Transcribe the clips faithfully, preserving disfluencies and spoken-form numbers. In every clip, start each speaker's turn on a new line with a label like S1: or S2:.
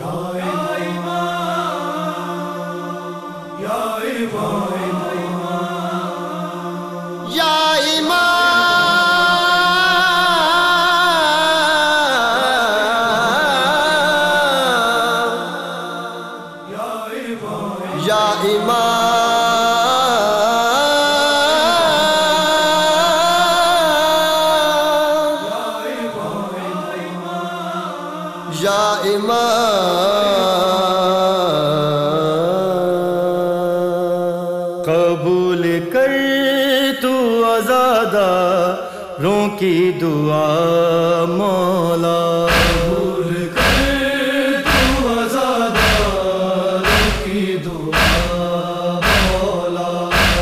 S1: قبول کر تو عزاداروں کی دعا مولا،
S2: قبول کر تو عزاداروں کی دعا مولا،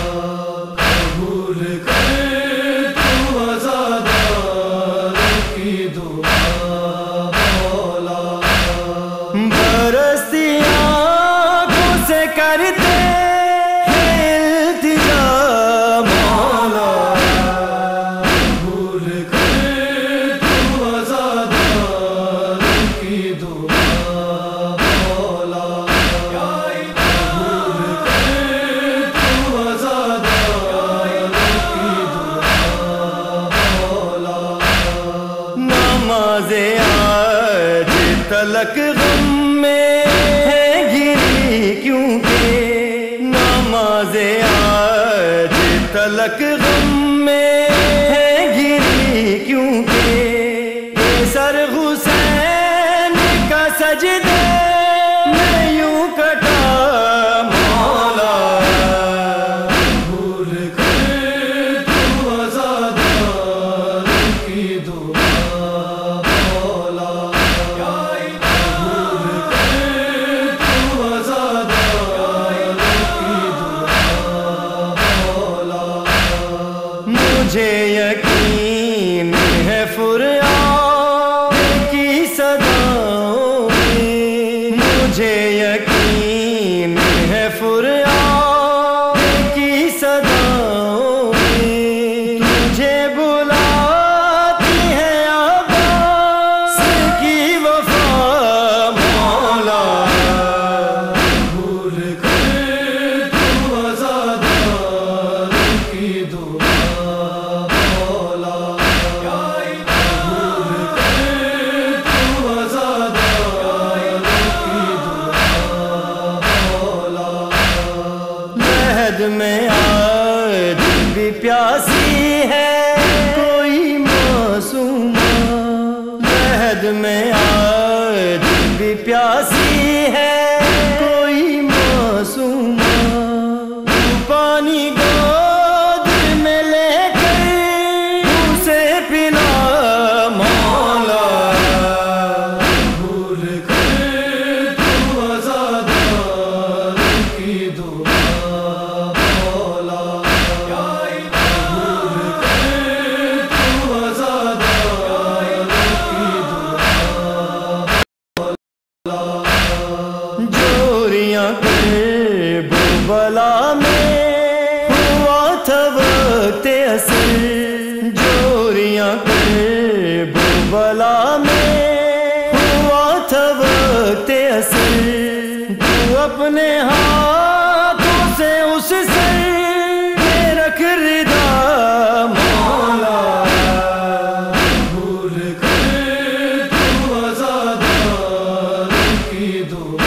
S2: قبول کر تو عزاداروں کی دعا مولا،
S1: برستی آنکھوں سے کرتے تلک غم میں ہے گری کیونکہ نماز آج تلک غم میں ہے گری کیونکہ سر حسین کا سجدے میں یوں کٹا مولا،
S2: قبول کر تو عزاداروں کی دعا مولا،
S1: مجھے یقین ہے فریاد کی صداؤں میں، مجھے یقین ہے فریاد کی صداؤں میں، تجھے بلاتی ہے عباس کی وفا مولا،
S2: قبول کر تو عزاداروں کی دعا
S1: میں آج بھی پیاسی ہے کوئی معصومہ، لہد میں آج بھی پیاسی ہے کوئی معصومہ، پانی گود میں لے کر اسے پلا مولا،
S2: قبول کر تو عزاداروں کی دعا
S1: بلا میں ہوا تھا وقت اثر، جوریاں کرب و بلا میں ہوا تھا وقت اثر، تو اپنے ہاتھوں سے اس سر پہ رکھ ردا مولا،
S2: قبول کر تو عزاداروں کی دعا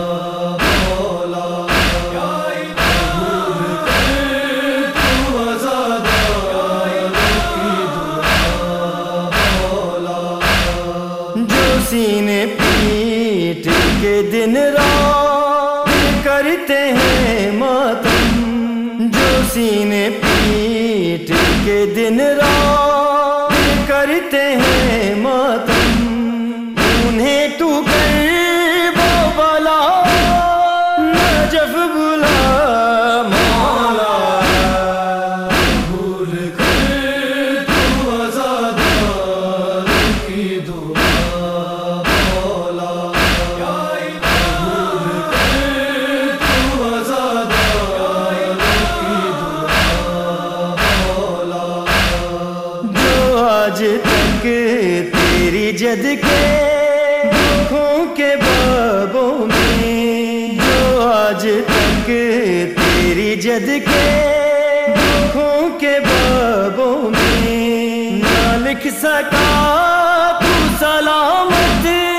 S1: سینے پیٹ کے دن رات کرتے ہیں ماتم، جو سینے پیٹ کے دن رات کرتے ہیں ماتم، انہیں تو کرب و بلا نجف بلا مولا،
S2: قبول کر تو عزاداروں کی دعا
S1: آج تک تیری جد کے دکھوں کے باب جد کے دکھوں کے بابوں میں نہ لکھ سکا تو سلامت